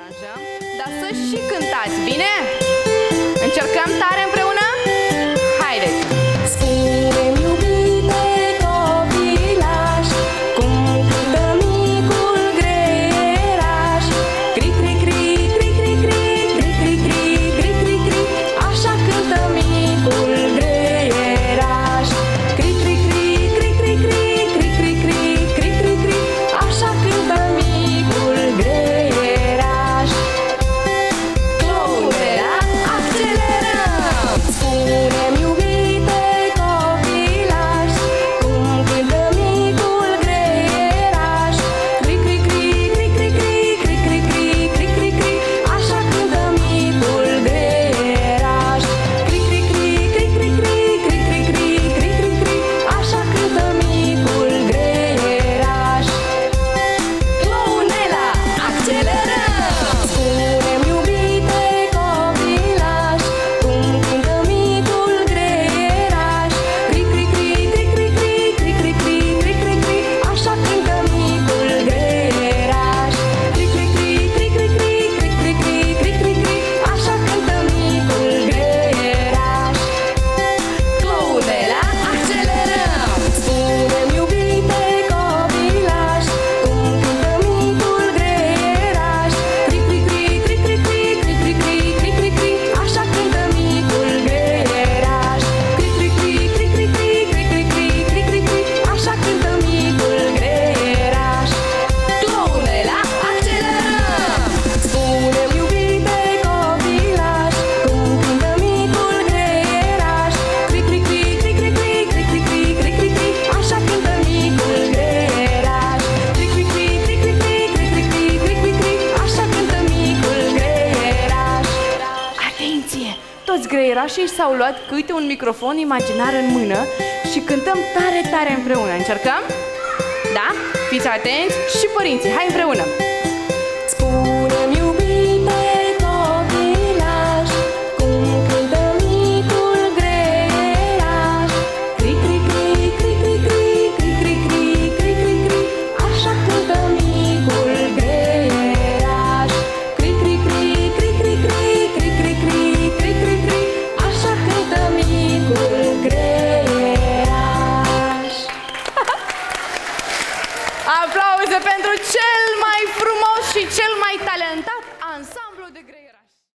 aranjăm, dar să și cântați, bine? Încercăm tare împreună? Haideți! Spune-mi, iubite copilaș, cum cântă micul greieraș. Cri, cri, cri, cri, cri, cri, cri, cri, cri, cri, cri, cri. Așa cântă micul greieraș. Cri, cri, cri, cri, cri, cri, cri, cri, cri, cri, cri, cri. Așa cântă micul greieraș. Cloudera, accelerăm! Spune-mi, iubite copilaș, cum cântă micul greieraș. Cri, cri, cri, cri, cri, cri, cri, cri, cri, cri, cri, cri. Așa cântă micul greieraș. Cri, cri, cri, cri, cri, cri, cri, cri, cri, cri, cri, cri. Așa cântă micul greieraș. Clownela, accelerăm! Spune-mi, iubite copilaș, cum cântă micul greieraș. Cri, cri, cri, cri, cri, cri, cri, cri, cri, cri, cri, cri. Așa cântă micul greieraș. Cri, cri, cri, cri, cri, cri, cri, cri, cri, cri, cri, cri. Așa cântă micul greieraș. Cloudela, accelerăm! Spune-mi, iubite copilaș, cum cântă micul greieraș. Cri, cri, cri, cri, cri, cri, cri, cri, cri, cri, cri, cri. Așa cântă micul greieraș. Cri, cri, cri, cri, cri, cri, cri, cri, cri, cri, cri, cri. Așa cântă micul greieraș. Clownela, accelerăm! Spune-mi, iubite copilaș, cum cântă micul greieraș. Cri, cri, cri, cri, cri, cri, cri, cri, cri, cri, cri, cri. Așa cântă micul greieraș. Cri, cri, cri, cri, cri, cri, cri, cri, cri, cri, cri, cri. Așa cântă micul greieraș. Atenție! Toți greierașii s-au luat câte un microfon imaginar în mână și cântăm tare, tare împreună. Încercăm? Da? Fiți atenți și părinții, hai împreună! Spune